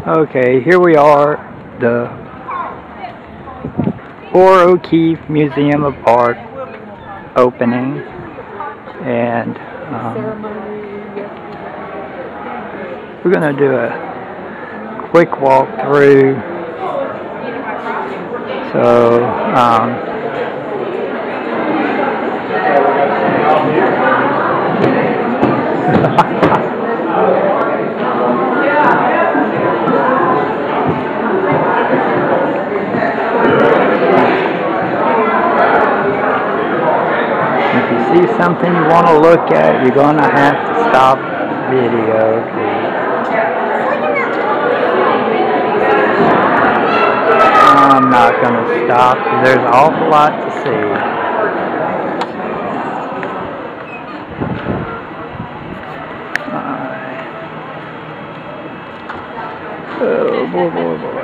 Okay, here we are, the Orr O'Keefe Museum of Art opening, and we're going to do a quick walk through. So, if you see something you want to look at, you're going to have to stop video. I'm not going to stop because there's an awful lot to see. Oh boy, boy, boy.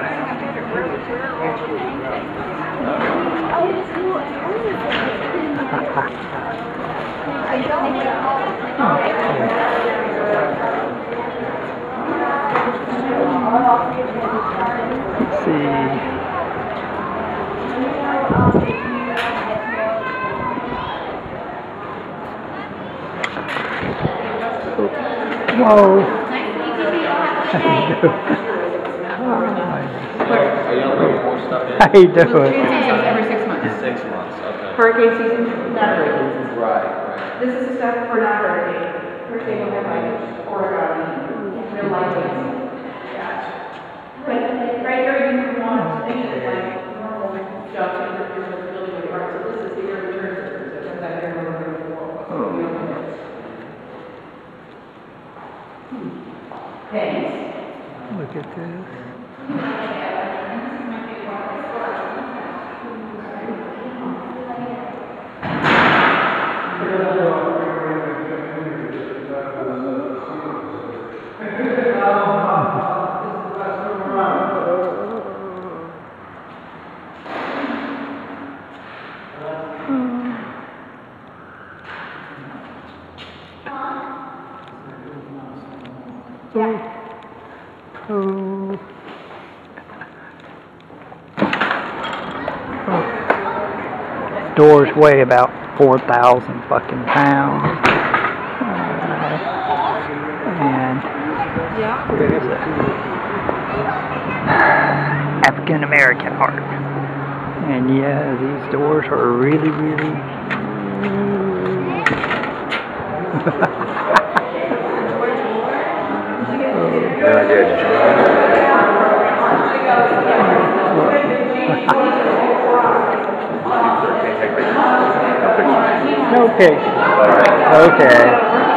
Let's see. Whoa. How you doing? Tuesdays every 6 months. 6 months, okay. Hurricane season, not hurricane season. Right. This is the stuff for not hurricane. Hurricane will have like origami, real life things. Gotcha. But right here you can want to think of it like normal stuff in the building with art. So this is the year return service. So that here we're going to Thanks. Look at this. Doors weigh about 4,000 fucking pounds. And there's African American art. And yeah, these doors are really, really. No pictures. Okay.